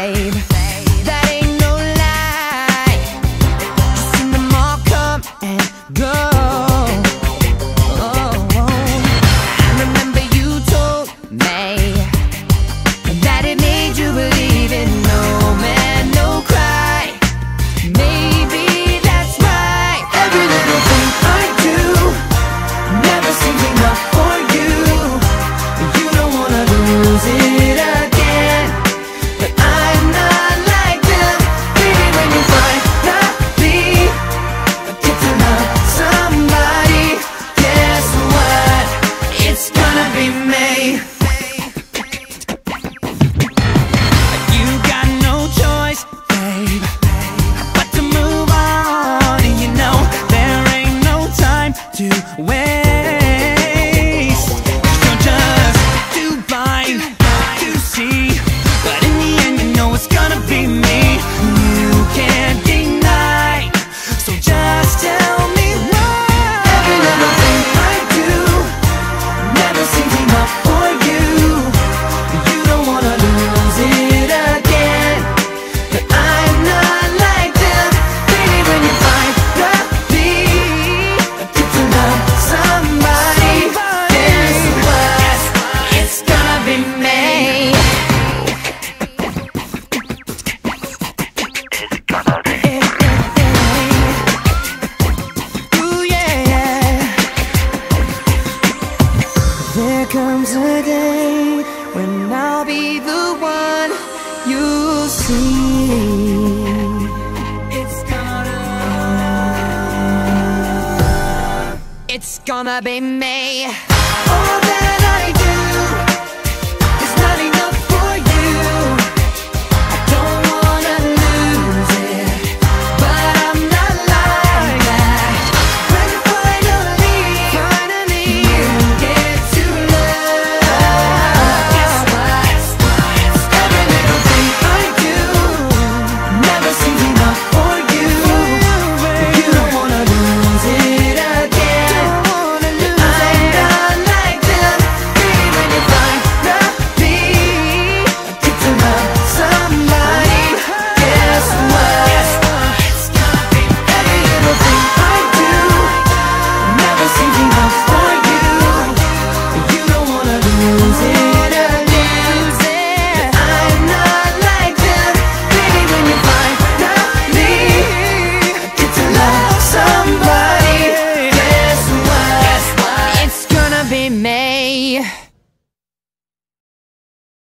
babe. That ain't no lie. Just seen them all come and go. I remember you told me that it made you believe in no man, no cry. Maybe that's right. Every little thing I do never seems enough for you. You don't wanna lose it again, but I'm not like them. Baby, when you finally get to love somebody, guess what? It's gonna be me. You got no choice, babe, but to move on. And you know there ain't no time to waste. You're just too blind to see, but in the end you know it's gonna be me. You can't deny, so just tell me why. Every little thing I do never seems enough for you. You don't wanna lose it again, but I'm not like them. Baby, when you finally get to love somebody, guess what? It's gonna be me. Ooh, yeah. There comes a day when I'll be the one you'll see. It's gonna be me. All that I do is not enough for you. I don't wanna lose it, but I'm not like that. When finally you get to love, guess what? Every little thing I do never seems enough for you. You don't wanna lose it again. I'm not like them. Baby, when you finally get to love somebody, guess what? It's gonna be every little thing I do never seems enough for you. You don't wanna lose it again. I'm not like them. Baby, when you finally get to love somebody, guess what? It's gonna be me.